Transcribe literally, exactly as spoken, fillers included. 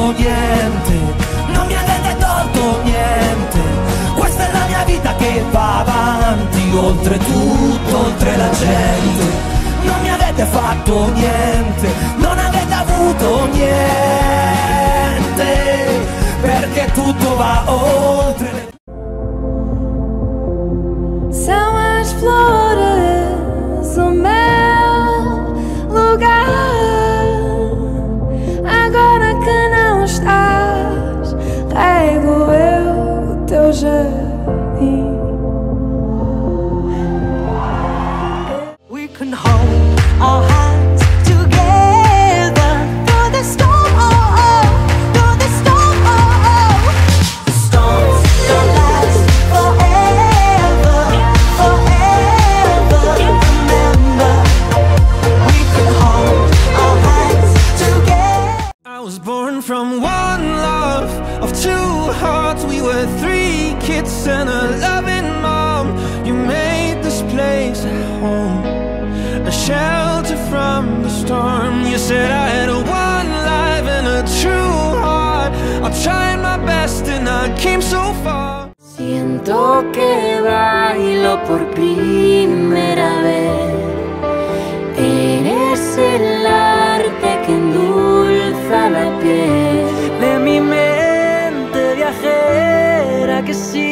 fatto niente, non mi avete tolto niente. Questa è la mia vita che va avanti, oltre tutto, oltre la gente. Non mi avete fatto niente, non avete avuto niente, perché tutto va oltre le... So much flores o meu lugar. Agora que não estás, rego eu teu jardim. We can hold our hands together through the storm, oh oh, through the storm, oh oh. The storms don't last forever, forever. Remember, we can hold our hands together. I was born from one love of two hearts. We were three kids and a loving mom. You made this place a home, a shelter from the storm. You said I had a one life and a true heart. I tried my best and I came so far. Siento que bailo por primera vez. Eres el arte que endulza la piel De mi mente viajera que sí